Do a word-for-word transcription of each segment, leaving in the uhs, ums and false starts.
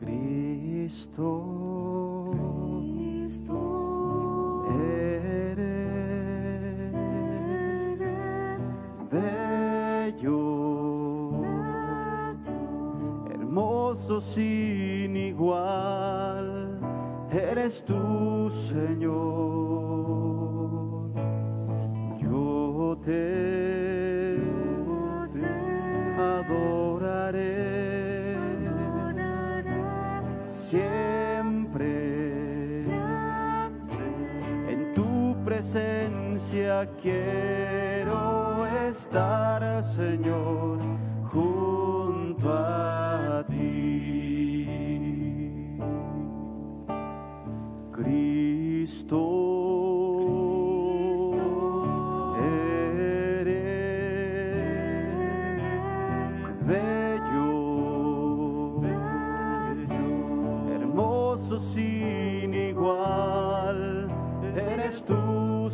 Cristo, Cristo eres, eres bello, bello, hermoso sin igual, eres tú, Señor. Yo te adoraré siempre, siempre, en tu presencia quiero estar, Señor, junto a ti. Cristo, eres bello, sin igual, eres tú,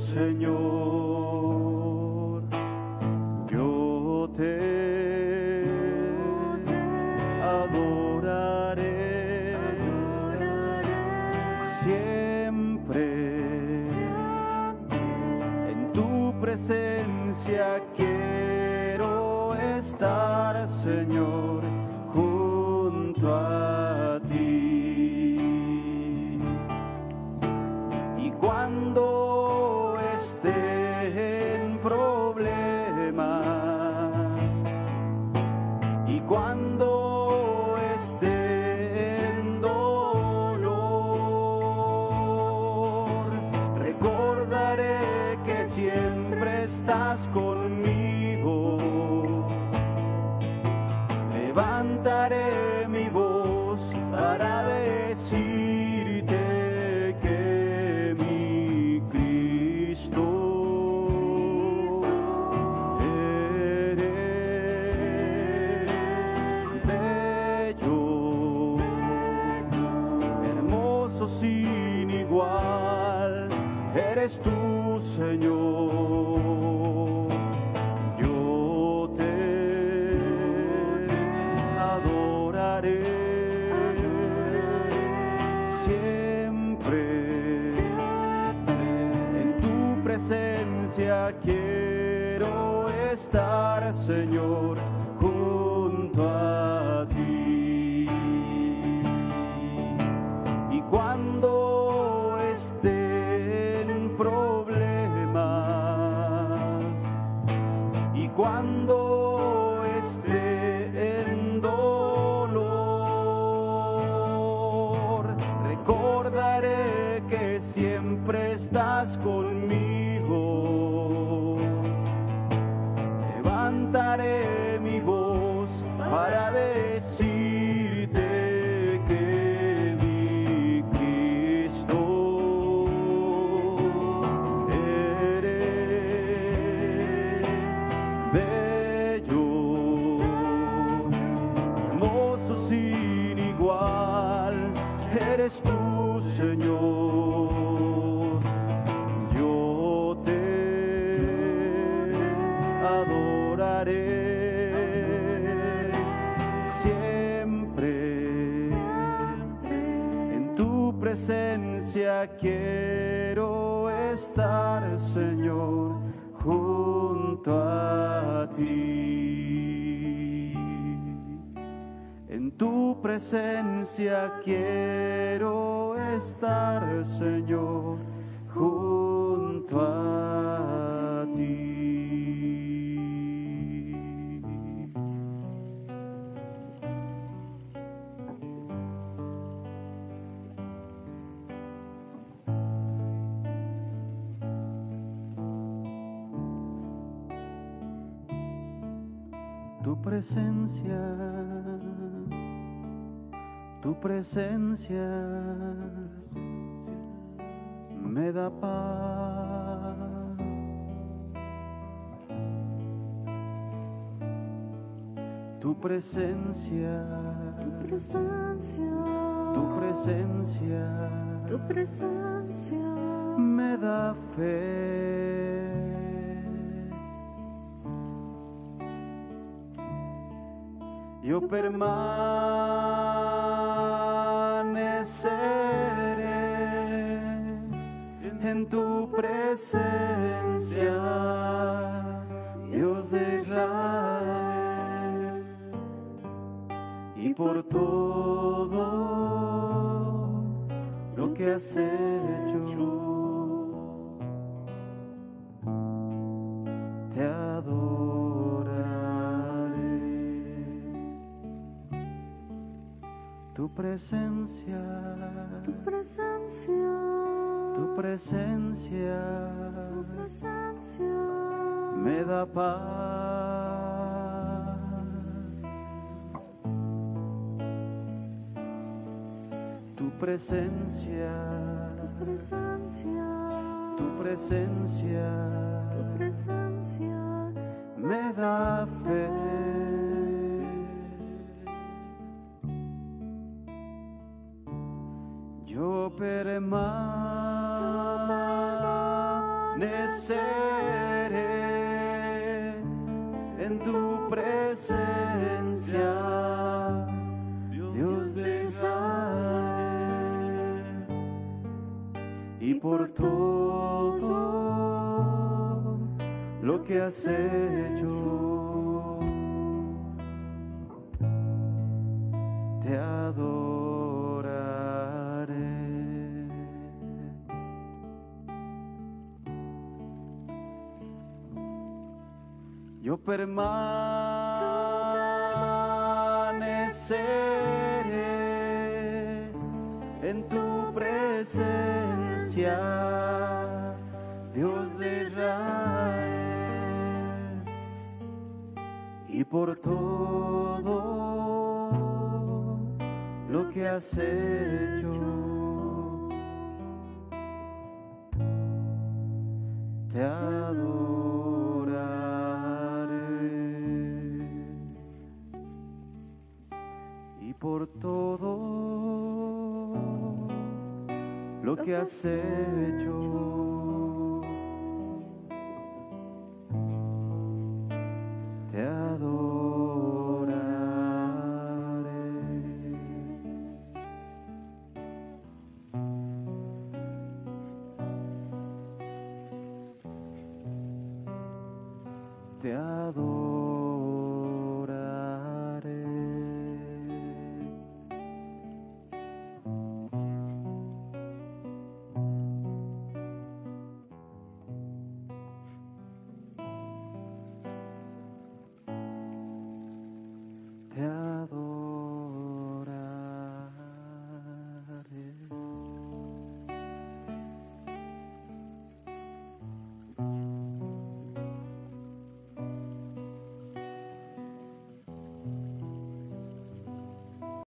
Señor. Yo te adoraré siempre, en tu presencia quiero estar, Señor, junto a ti. Cuando esté en problemas y cuando esté en dolor, recordaré que siempre estás conmigo. Levantaré mi voz para decirte que sin igual, eres tú, Señor. Yo te adoraré siempre, en tu presencia quiero estar, Señor, junto a ti. Cuando esté en problemas y cuando esté en dolor, recordaré que siempre estás conmigo. Levantaré mi voz para decirte eres tú, Señor. Yo te adoraré siempre, en tu presencia quiero estar, Señor, junto a ti. En tu presencia quiero estar, Señor, junto a ti. Tu presencia, tu presencia me da paz. Tu presencia, tu presencia, tu presencia, tu presencia me da fe. Yo permanezco amaneceré en tu presencia, Dios de Israel, y por todo lo que has hecho te adoraré. Tu presencia, tu presencia, tu presencia, tu presencia me da paz. Tu presencia, tu presencia, tu presencia, tu presencia me da fe. Yo permaneceré en tu presencia, Dios de Israel, y por todo lo que has hecho te adoraré. Yo permaneceré en tu presencia, Dios de Israel, y por todo lo que has hecho te adoraré. Y por todo lo que has hecho te adoraré. Te adoraré.